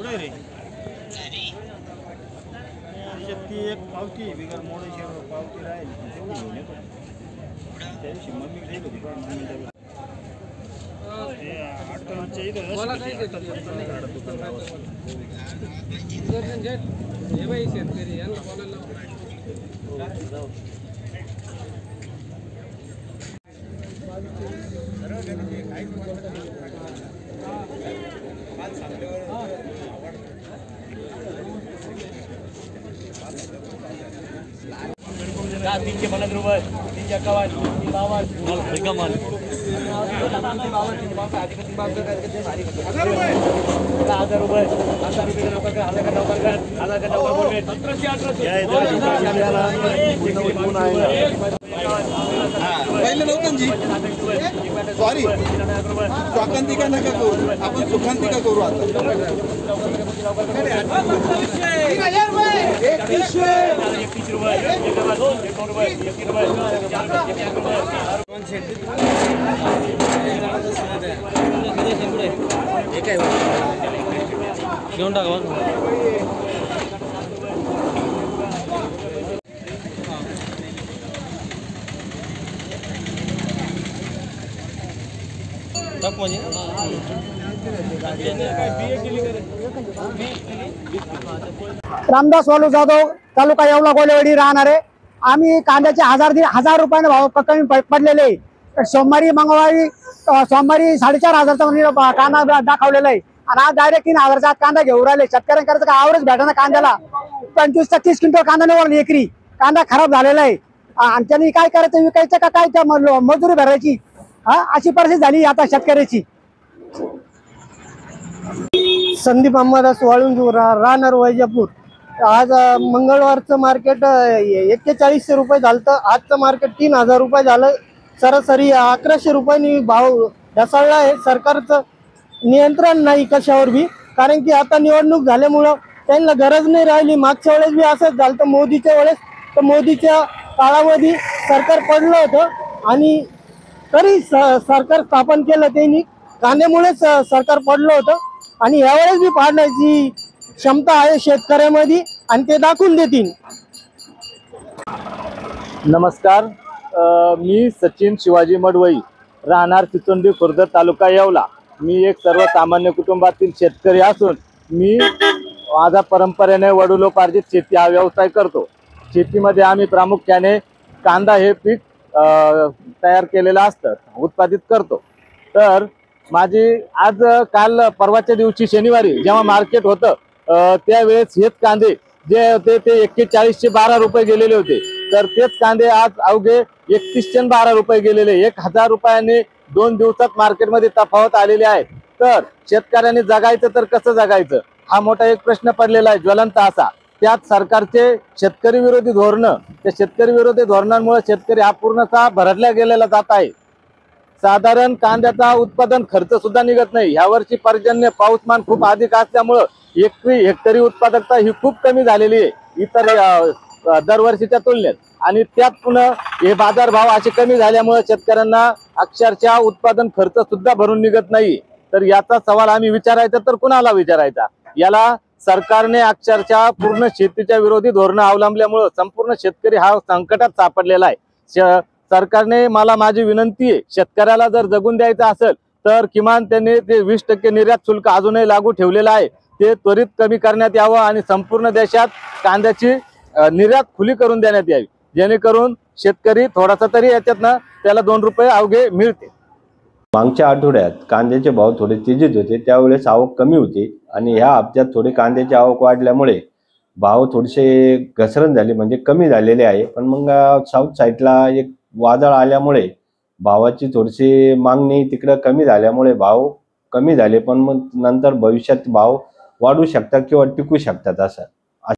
कुठे रे ती एक पावती बिगर मोडीची पावती राहील तेवढी घेऊन येतो त्या दिवशी मम्मी गेली होती ते अडचणीच्या इथं शेतकरी यांना बोलायला ₹350 ₹351 ₹352 पहिले नव्हतं जी सॉरी स्वाकांतिका नका करू आपण सुखांतिका करू आता घेऊन टाका रामदास वालू जाधव तालुका येवला गोलेवाडी राहणारे आम्ही कांद्याचे 1000 रुपयाने भाव कमी पडलेले सोमवारी मंगळवारी सोमवारी 4500 कांदा दाखवलेला आहे आणि आज डायरेक्ट 3000चा आत कांदा घेऊन राहिले शेतकऱ्यांकरता काय आवरेज भेटणार कांद्याला 25 ते 30 क्विंटल कांदा निवडला एकरी कांदा खराब झालेला आहे आणि त्यांनी काय करायचं विकायचं का काय त्या मजुरी भरायची अशी परिस्थिती झाली आता शेतकऱ्याची। संदीप अंबादास वाळुंज राहणार वैजापूर। आज मंगळवारचं मार्केट 4100 रुपये झालं, आजचं मार्केट 3000 रुपये झालं, सरासरी 1100 रुपयांनी भाव ढासळला आहे। सरकारचं नियंत्रण नाही कशावर बी, कारण की आता निवडणूक झाल्यामुळं त्यांना गरज नाही राहिली। मागच्या वेळेस बी असंच झालं तर मोदीच्या वेळेस, तर मोदीच्या काळामध्ये सरकार पडलं होतं आणि तरी सरकार स्थापन केलं त्यांनी, कांद्यामुळेच सरकार पडलं होतं आणि यावेळेस बी पाडण्याची क्षमता आहे शेतकऱ्यामध्ये आणि ते दाखवून देतील। नमस्कार, मी सचिन शिवाजी मडवई, राहणार चिचोंडी खुर्द, तालुका येवला। मी एक सर्वसामान्य कुटुंबातील शेतकरी असून मी माझा परंपरेने वडिलोपार्जित शेती हा व्यवसाय करतो। शेतीमध्ये आम्ही प्रामुख्याने कांदा हे पीक तयार केलेलं असतं, उत्पादित करतो। तर माझी आज काल परवाच्या दिवशी शनिवारी जेव्हा मार्केट होतं त्यावेळेस हेच कांदे जे होते ते 41 ते 12 रुपये गेलेले होते, तर तेच कांदे आज अवघे 31 ते 12 रुपये गेलेले। 1000 रुपयांनी 2 दिवसात मार्केटमध्ये तफावत आलेली आहे। तर शेतकऱ्यांनी जगायचं तर कसं जगायचं हा मोठा एक प्रश्न पडलेला आहे, ज्वलंत असा। त्यात सरकारचे शेतकरी विरोधी धोरणं, त्या शेतकरी विरोधी धोरणांमुळे शेतकरी हा पूर्णतः भरडला गेलेला जात आहे। साधारण कांद्याचा उत्पादन खर्च सुद्धा निघत नाही। यावर्षी पर्जन्य पाऊसमान खूप अधिक असल्यामुळं हेक्टरी उत्पादकता ही खूप कमी झालेली आहे इतर दरवर्षीच्या तुलनेत, आणि त्यात पुन्हा हे बाजारभाव असे कमी झाल्यामुळे शेतकऱ्यांना अक्षरशः उत्पादन खर्च सुद्धा भरून निघत नाही। तर याचा सवाल आम्ही विचारायचा तर कुणाला विचारायचा? याला सरकारने अक्षरशः पूर्ण शेतीच्या विरोधी धोरणं अवलंबल्यामुळे संपूर्ण शेतकरी हा संकटात सापडलेला आहे। सरकारने मला माझी विनंती आहे, शेतकऱ्याला जर जगून द्यायचं असेल तर किमान त्यांनी ते 20% निर्यात शुल्क अजूनही लागू ठेवलेलं आहे, ते त्वरित कमी करण्यात यावं आणि संपूर्ण देशात कांद्याची निर्यात खुली करून देण्यात यावी, जेणेकरून शेतकरी थोडासा तरी याच्यातनं त्याला 2 रुपये अवघे मिळते। मागच्या आठवड्यात कांद्याचे भाव थोडे तेजीत होते, त्यावेळेस आवक कमी होती आणि ह्या हप्त्यात थोडी कांद्याची आवक वाढल्यामुळे भाव थोडेसे घसरण झाले, म्हणजे कमी झालेले आहे। पण मग साऊथ साईडला एक वादळ आल्यामुळे भावाची थोडीशी मागणी तिकडे कमी झाल्यामुळे भाव कमी झाले, पण मग नंतर भविष्यात भाव वाढू शकतात किंवा टिकू शकतात असं।